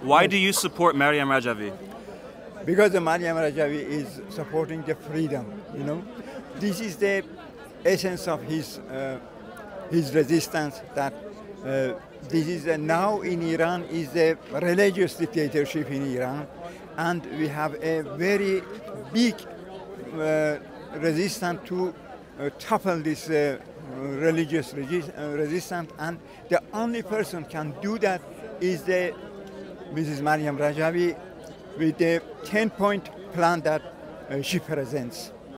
Why do you support Maryam Rajavi? Because the Maryam Rajavi is supporting the freedom, you know. This is the essence of his resistance, that this is now in Iran is a religious dictatorship in Iran, and we have a very big resistance to topple this religious resistance, and the only person can do that is the Mrs. Maryam Rajavi with the 10-point plan that she presents.